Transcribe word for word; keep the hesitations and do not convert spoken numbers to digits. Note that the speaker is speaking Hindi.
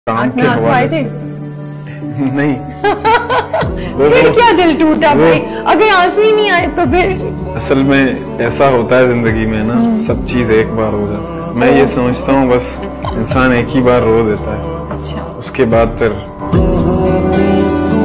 काम के हवाले से नहीं फिर क्या दिल टूटा भाई? अगर आंसू ही नहीं आए तो फिर असल में ऐसा होता है जिंदगी में ना, सब चीज एक बार हो जाती है। मैं ये समझता हूँ बस इंसान एक ही बार रो देता है, अच्छा उसके बाद फिर